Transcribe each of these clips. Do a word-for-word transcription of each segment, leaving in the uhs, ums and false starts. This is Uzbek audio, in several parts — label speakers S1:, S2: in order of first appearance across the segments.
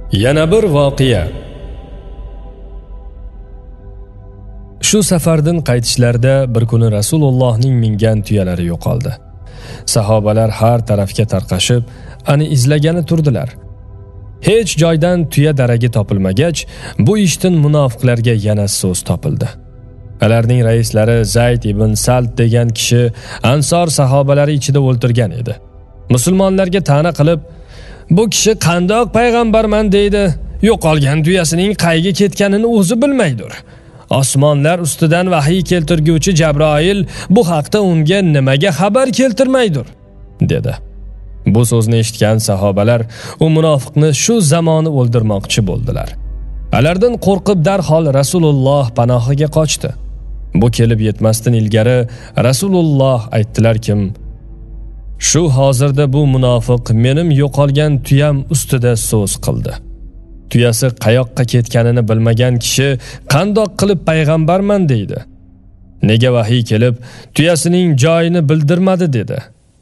S1: Yana bir voqea. Shu safardan qaytishlarda bir kuni Rasulullohning mingan tuyalari yo'qoldi. Sahobalar har tarafga tarqashib, ani izlagani turdilar. Hech joydan tuya daragi topilmagach, bu ishdan munofiqlarga yana so'z topildi. Ularning raislari Zayd ibn Salt degan kishi Ansor sahobalari ichida o'ltirgan edi. Musulmonlarga ta'na qilib, bu kishi qandoq payg'ambarman deydi, yo'qolgan tuyasining qayga ketganini o'zi bilmaydir. Osmonlar ustidan vahiy keltirguvchi Jabroil bu haqda unga nimaga xabar keltirmaydir, dedi. Bu so'zni eshitgan sahobalar u munofiqni shu zamoni o'ldirmoqchi bo'ldilar. Ulardan qo'rqib darhol Rasululloh panohiga qochdi. Bu kelib yetmasdan ilgari Rasululloh aytdilar-kim, shu hozirda bu munofiq menim yo'qolgan tuyam ustida so'z qildi. Tuyasi qayoqqa ketganini bilmagan kishi qandoq qilib payg'ambarman deydi? Nega vahiy kelib tuyasining joyini bildirmadi dedi.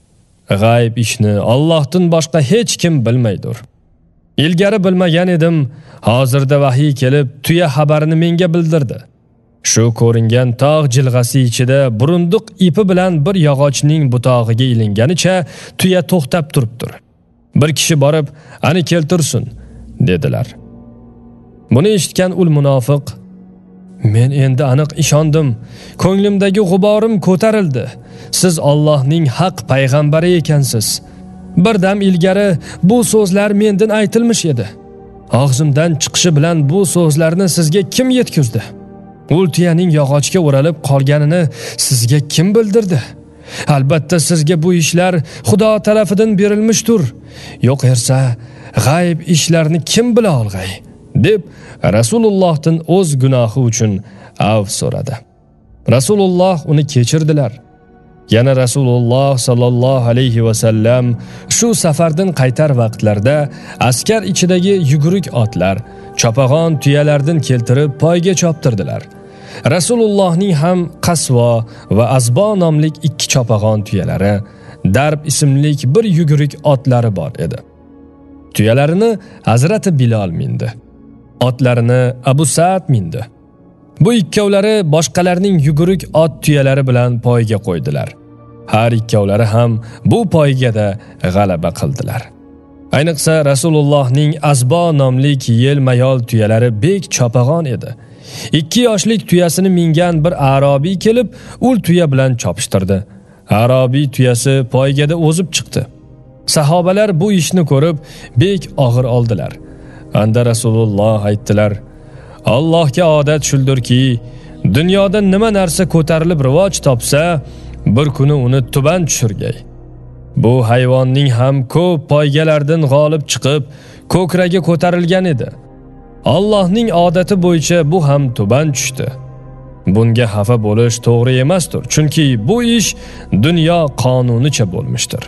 S1: G'ayb ishni Allohdan boshqa hech kim bilmaydir. Ilgari bilmagan edim, hozirda vahiy kelib tuya xabarini menga bildirdi. Shu ko'ringan tog' jilg'asi ichida burunduq ipi bilan bir yog'ochning butog'iga ilinganicha tuya to'xtab turibdir. Bir kishi borib, "Ani keltirsin", dedilar. Buni eshitgan ul munofiq, "Men endi aniq ishondim. Ko'nglimdagi g'uborim ko'tarildi. Siz Allohning haq payg'ambari ekansiz. Birdam ilgari bu so'zlar mendan aytilmish edi. Og'zimdan chiqishi bilan bu so'zlarni sizga kim yetkazdi? Ul tuyaning yog'ochga o'ralib qolganini sizga kim bildirdi? Albatta sizga bu ishlar Xudo tarafidan berilmishdir. Yo'q ersa, g'ayb ishlarni kim bila olg'ay?" deb Rasulullohdan o'z gunohi uchun av so'radi. Rasululloh uni kechirdilar. Yana Rasululloh sallallohu alayhi va sallam shu safardan qaytar vaqtlarda askar ichidagi yuguruk otlar, chopag'on tuyalardan keltirib poyga choptirdilar. Rasulullohning ham Qasvo va Azbo nomli ikki chopag'on tuyalari, Darb ismli bir yuguruk otlari bor edi. Tuyalarini Hazrati Bilal mindi. Otlarini Abu Sa'd mindi. Bu ikkovlari boshqalarning yuguruk ot tuyalari bilan poyga qo'ydilar. Har ikkovlari ham bu poygada g'alaba qildilar. Ayniqsa Rasulullohning Azbo nomli yelmayol tuyalari bek chopag'on edi. ikki yoshlik tuyasini mingan bir arobiy kelib, ul tuya bilan chopishtirdi. Arobiy tuyasi poygada o'zib chiqdi. Sahobalar bu ishni ko'rib bek og'ir oldilar. Anda Rasululloh aytdilar: "Allohga odat shuldirki, dunyoda nima narsa ko'tarilib rivoj topsa, bir kuni uni tuban tushirgay. Bu hayvonning ham ko'p poygalardan g'olib chiqib, ko'kragi ko'tarilgan edi. Allohning odati bo'yicha bu ham tuban tushdi. Bunga xafa bo'lish to'g'ri emasdir, chunki bu ish dunyo qonunicha bo'lmishdir."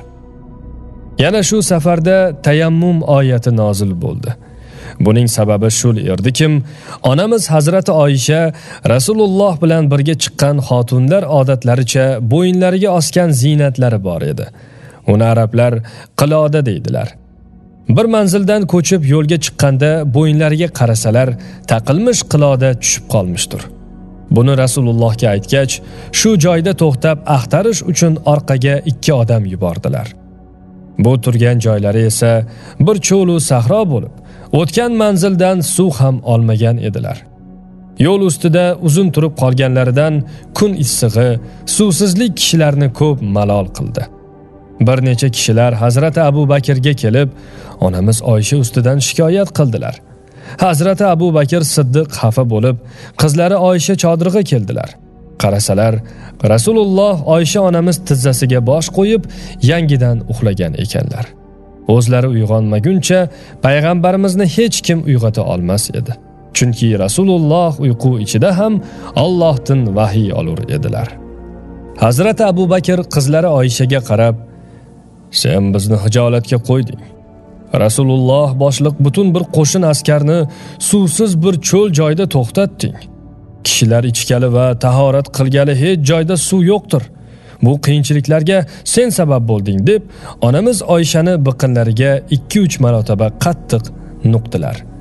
S1: Yana shu safarda tayammum oyati nozil bo'ldi. Buning sababi shul erdikim, onamiz Hazrati Oysha Rasululloh bilan birga chiqqan xotunlar odatlaricha bo'yinlariga osgan ziynatlari bor edi. Uni arablar qiloda deydilar. Bir manzildan ko'chib yo'lga chiqqanda bo'yinlariga qarasalar, taqilmish qiloda tushib qolmishdir. Buni Rasulullohga aytgach, shu joyda to'xtab axtarish uchun orqaga ikki odam yubordilar. Bu turgan joylari esa bir cho'l va sahro bo'lib, o'tgan manzildan suv ham olmagan edilar. Yo'l ustida uzun turib qolganlaridan kun issig'i, suvsizlik kishilarni ko'p malol qildi. Bir necha kishilar Hazrati Abu Bakrga kelib, onamiz Oysha ustidan shikoyat qildilar. Hazrati Abu Bakr Siddiq xafa bo'lib, qizlari Oysha chodirga keldilar. Qarasalar, Rasululloh Oysha onamiz tizzasiga bosh qo'yib, yangidan uxlagan ekanlar. O'zlari uyg'onmaguncha payg'ambarimizni hech kim uyg'ota olmas edi. Chunki Rasululloh uyqu ichida ham Allohdan vahiy olur edilar. Hazrati Abu Bakr qizlari Oyshaga qarab, "Sen bizni hijolatga qo'yding. Rasululloh boshliq butun bir qo'shin askarni suvsiz bir cho'l joyda to'xtatding. Kishilar ichgali va tahorat qilgali hech joyda suv yo'qdir. Bu qiyinchiliklarga sen sabab bo'lding", deb onamiz Oyshani biqinlariga ikki uch marotaba qattiq nuqdilar.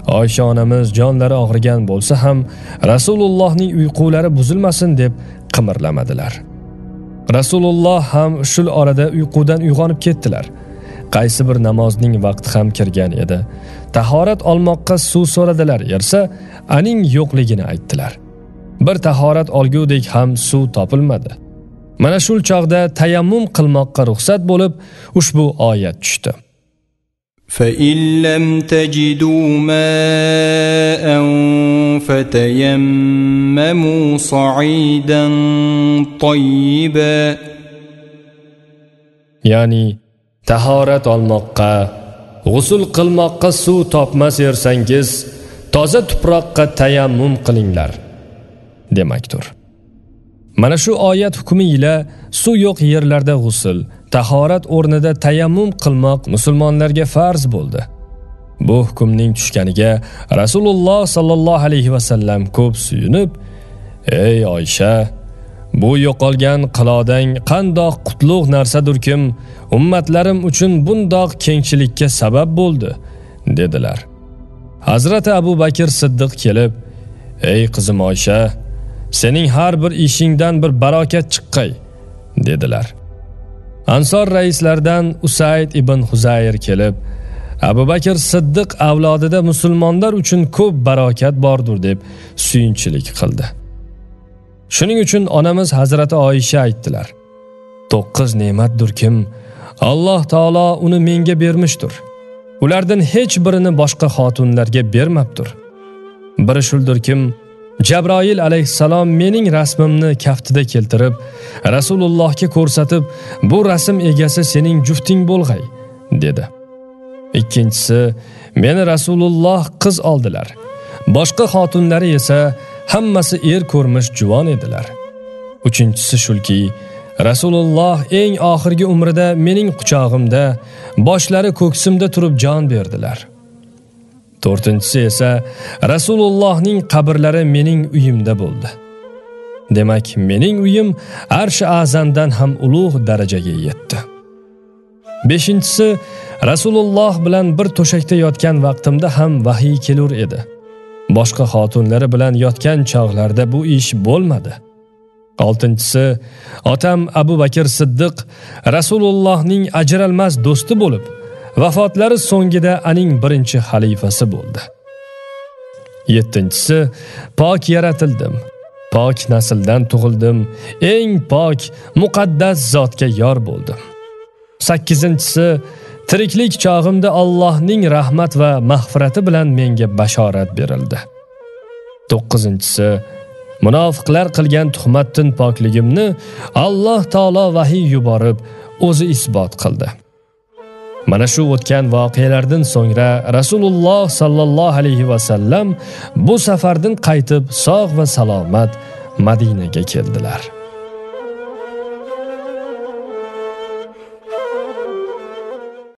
S1: Oysha onamiz jonlari og'rigan bo'lsa ham Rasulullohning uyqulari buzilmasin deb qimirlamadilar. Rasululloh ham shul orada uyqudan uyg'onib ketdilar. Qaysi bir namozning vaqti ham kirgan edi. Tahorat olmoqqa suv so'radilar, yersa aning yo'qligini aytdilar. Bir tahorat olgudek ham suv topilmadi. Mana shul chog'da tayammum qilmoqqa ruxsat bo'lib, ushbu oyat tushdi.
S2: فَإِن لَّمْ تَجِدُوا مَاءً فَتَيَمَّمُوا صَعِيدًا طَيِّبًا. Ya'ni tahorat olmoqqa, g'usl qilmoqqa suv topmas yersangiz, toza tuproqqa tayammum qilinglar demakdir. Mana shu oyat hukmi ila suv yo'q yerlarda g'usl, tahorat o'rnida tayammum qilmoq musulmonlarga farz bo'ldi. Bu hukmning tushganiga Rasululloh sallallohu alayhi va sallam ko'p suyunib, "Ey Oysha, bu yo'qolgan qilodang qandoq qutlug' narsadirkim, ummatlarim uchun bundoq kengchilikka sabab bo'ldi" dedilar. Hazrati Abu Bakr Siddiq kelib, "Ey qizim Oysha, sening har bir ishingdan bir barokat chiqqay" dedilar. Ansor raislardan Usayd ibn Huzayr kelib, Abu Bakr Siddiq avlodida musulmonlar uchun ko'p barokat bordir deb suyunchilik qildi. Shuning uchun onamiz Hazrati Oysha aytdilar: "To'qqiz ne'matdirkim, Alloh taolo uni menga bermishdir. Ulardan hech birini boshqa xotunlarga bermabdir. Biri shuldirkim, Jabroil alayhissalom mening rasmimni kaftida keltirib, Rasulullohga ko'rsatib, bu rasm egasi sening jufting bo'lg'ay" dedi. Ikkinchisi, meni Rasululloh qiz oldilar. Boshqa xotunlari esa hammasi er ko'rmish juvon edilar. Uchinchisi shulki, Rasululloh eng oxirgi umrida mening quchog'imda, boshlari ko'ksimda turib jon berdilar. To'rtinchisi esa Rasulullohning qabrlari mening uyimda bo'ldi. Demak, mening uyim Arsh-i Azamdan ham ulug' darajaga yetdi. Beshinchisi, Rasululloh bilan bir to'shakda yotgan vaqtimda ham vahiy kelur edi. Boshqa xotunlari bilan yotgan chog'larda bu ish bo'lmadi. Oltinchisi, otam Abu Bakr Siddiq Rasulullohning ajralmas do'sti bo'lib, vafotlari so'ngida aning birinchi xalifasi bo'ldi. Yettinchisi, pok yaratildim. Pok nasldan tug'ildim. Eng pok, muqaddas zotga yor bo'ldim. Sakkizinchisi, tiriklik chog'imda Allohning rahmat va mag'firati bilan menga bashorat berildi. To'qqizinchisi, munofiqlar qilgan tuhmatdan pokligimni Alloh taolo vahiy yuborib, o'zi isbot qildi. Mana shu o'tgan voqealardan so'ngra Rasululloh sallallohu alayhi va sallam bu safardan qaytib sog' va salomat Madinaga keldilar.